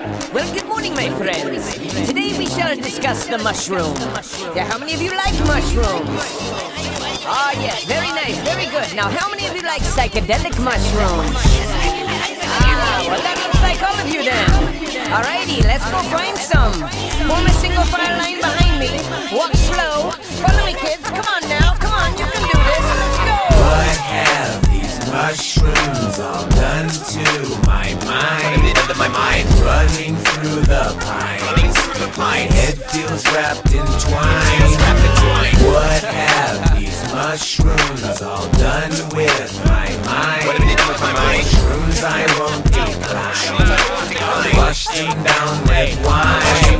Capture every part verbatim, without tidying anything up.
Well, good morning, my friends. Today we shall discuss the mushroom. Yeah, how many of you like mushrooms? Ah, yes, very nice, very good. Now, how many of you like psychedelic mushrooms? Ah, well, that looks like all of you then. Alrighty, let's go find some. Form a single file line behind me. Walk slow. Follow me, kids. Come on now. Come on, you can do this. Let's go. What have these mushrooms all done to my mind? What have they done to my mind? Running through the pine. Running through the pine. My head feels wrapped in twine. Wrapped in twine. What have these mushrooms all done with my mind? What have they done with my mind? Mushrooms I won't decline. Wash them down with wine.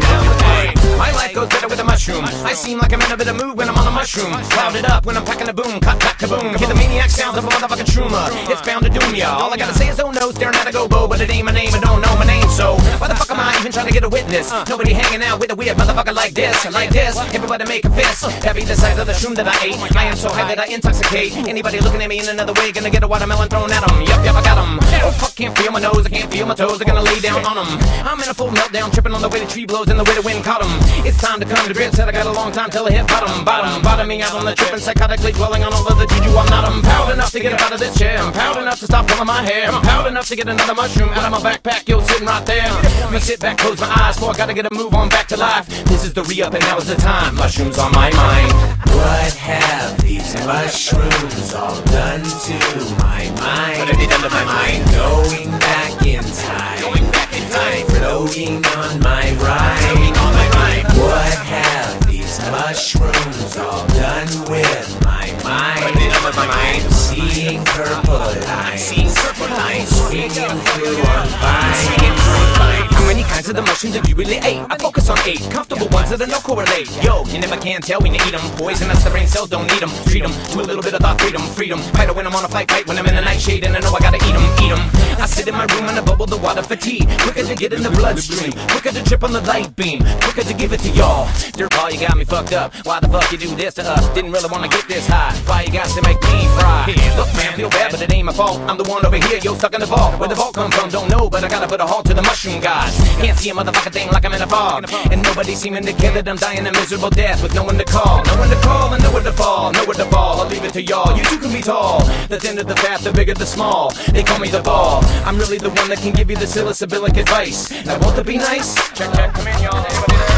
My life goes better with a mushroom. I seem like I'm in a bit of mood when I'm on a mushroom. Clouded up when I'm packing a boom, cut back kaboom. Hear the maniac sounds of a motherfucking shroomer. It's bound to doom ya. All I gotta say is oh no, staring at a go-bo, but it ain't my name, I don't know my name. So why the fuck am I even trying to get a witness? Nobody hanging out with a weird motherfucker like this, like this. Everybody make a fist. Heavy the size of the shroom that I ate. I am so high that I intoxicate. Anybody looking at me in another way gonna get a watermelon thrown at them. Yup, yup, I got them. Oh fuck, can't feel my nose, I can't feel my toes. I'm gonna lay down on them. I'm in a full meltdown, tripping on the way the tree blows and the way the wind caught them. It's time to come to grips that I got a long time till I hit bottom, bottom, bottoming out on the trip and psychotically dwelling on all of the juju. I'm not, I'm proud enough to get up out of this chair. I'm proud enough to stop pulling my hair. I'm proud enough to get another mushroom out of my backpack. Yo, sitting right there. Let me sit back, close my eyes, for I gotta get a move on back to life. This is the re-up and now is the time. Mushrooms on my mind. What have these mushrooms all done to my mind? What have they done to my mind? Going back in time. Going back in time. Floating on my ride. Floating on my ride. What have these mushrooms all done with my mind? What have they done with my mind? Seeing purple lines. Seeing purple lines. Swinging through on vines. Swinging through on vines. How many kinds of the mushrooms have you really ate? I focus on eight comfortable ones that don't correlate. Yo, you never can tell when you eat them. Poisonous, the brain cells don't need them. Treat them to a little bit of thought freedom. Freedom. Fight when I'm on a flight, fight when I'm in the nightshade. And I know I gotta eat them, eat them. I sit in my room and I bubble the water for tea. Quicker to get in the bloodstream. Quicker to trip on the light beam. Quicker to give it to y'all. Dirtball, you got me fucked up. Why the fuck you do this to us? Didn't really wanna get this high. Why you got to make me fry? Look man, feel bad but it ain't my fault. I'm the one over here, yo, stuck in the vault. Where the vault come from, don't know, but I gotta put a halt to the mushroom gods. Can't see a motherfucking thing like I'm in a fog. And nobody seeming to kill it, I'm dying a miserable death with no one to call. No one to call and nowhere to fall, nowhere to fall. I'll leave it to y'all, you two can be tall. The thinner the fat, the bigger the small. They call me the ball. I'm really the one that can give you the psilocybin advice. Now won't it be nice? Check, check, come in y'all.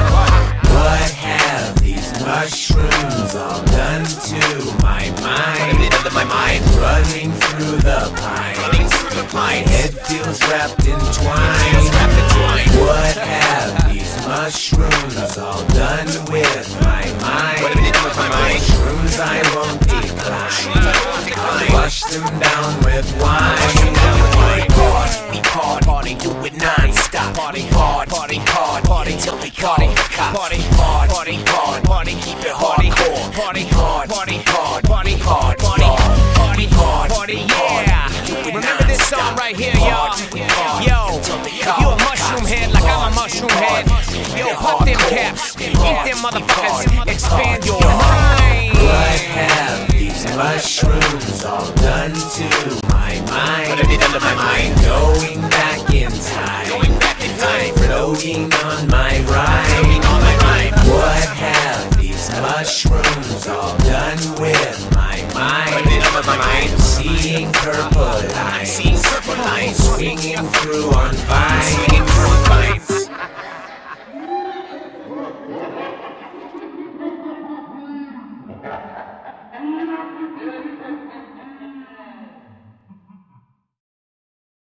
What have these mushrooms all done to my mind? What have they done to my mind? Running through the pine. Running through the pine. My head feels wrapped in twine. Feels wrapped in twine. What have these mushrooms all done with my mind? What have they done with my mind? Mushrooms I won't decline. I'll wash them down with wine. We party, we party, party, do it non-stop. Party hard, party hard, party till we call the cops. Party hard, party hard, party, keep it hardcore. Party hard, party hard, party hard, party party hard, party yeah. Remember this song right here, y'all. Yo, if you a mushroom head like I'm a mushroom head, yo, pop them caps, eat them motherfuckers, expand your mind. What have these mushrooms all done to my mind? What have they done to my mind? Going back in time. Going back in time. Floating on my ride. Floating on my ride. What have these mushrooms all done with my mind? What have they done with my mind? Seeing purple lines. Seeing purple lines. Swinging through on vines.